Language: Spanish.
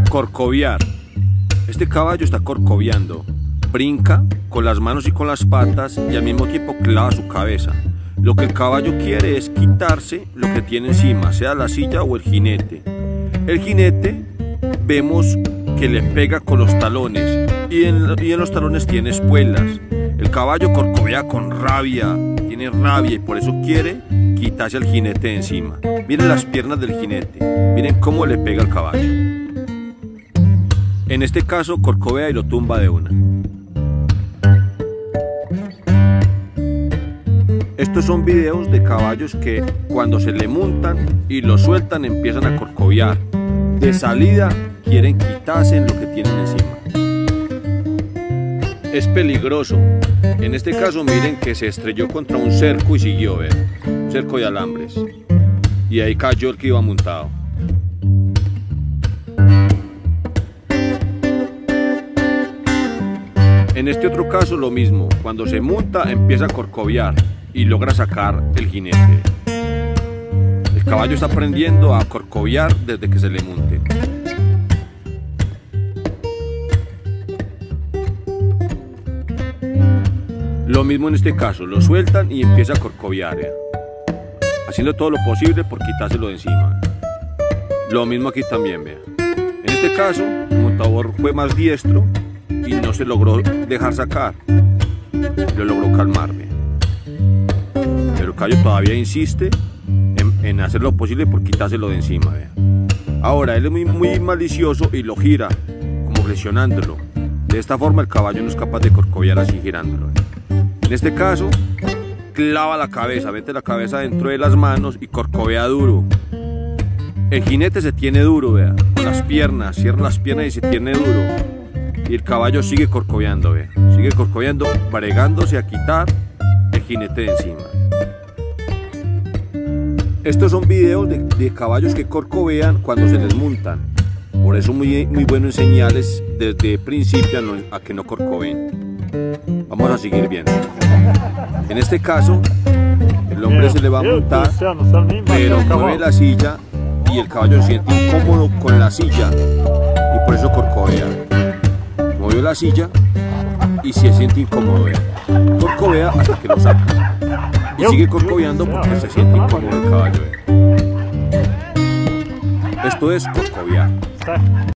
Corcoviar. Este caballo está corcoviando. Brinca con las manos y con las patas y al mismo tiempo clava su cabeza. Lo que el caballo quiere es quitarse lo que tiene encima, sea la silla o el jinete. El jinete vemos que le pega con los talones y en los talones tiene espuelas. El caballo corcovea con rabia, tiene rabia y por eso quiere quitarse al jinete de encima. Miren las piernas del jinete, miren cómo le pega al caballo. En este caso corcovea y lo tumba de una. Estos son videos de caballos que cuando se le montan y lo sueltan empiezan a corcoviar. De salida quieren quitarse lo que tienen encima. Es peligroso. En este caso miren que se estrelló contra un cerco y siguió, un cerco de alambres. Y ahí cayó el que iba montado. En este otro caso lo mismo, cuando se monta empieza a corcoviar y logra sacar el jinete. El caballo está aprendiendo a corcoviar desde que se le monte. Lo mismo en este caso, lo sueltan y empieza a corcoviar, haciendo todo lo posible por quitárselo de encima. Lo mismo aquí también, vean. En este caso, el montador fue más diestro y no se logró dejar sacar, lo logró calmar, vean. Pero el caballo todavía insiste en hacer lo posible por quitárselo de encima, vean. Ahora él es muy malicioso y lo gira, como presionándolo. De esta forma el caballo no es capaz de corcoviar así girándolo, vean. En este caso, clava la cabeza, mete la cabeza dentro de las manos y corcovea duro. El jinete se tiene duro, vea, con las piernas, cierra las piernas y se tiene duro. Y el caballo sigue corcoveando, vea, sigue corcoveando, bregándose a quitar el jinete de encima. Estos son videos de caballos que corcovean cuando se les montan. Por eso muy bueno enseñarles desde el principio a que no corcoveen. Vamos a seguir viendo. En este caso, el hombre se le va a montar, pero mueve la silla y el caballo se siente incómodo con la silla y por eso corcovea. Movió la silla y se siente incómodo. Corcovea hasta que lo saca y sigue corcoveando porque se siente incómodo el caballo. Esto es corcovear.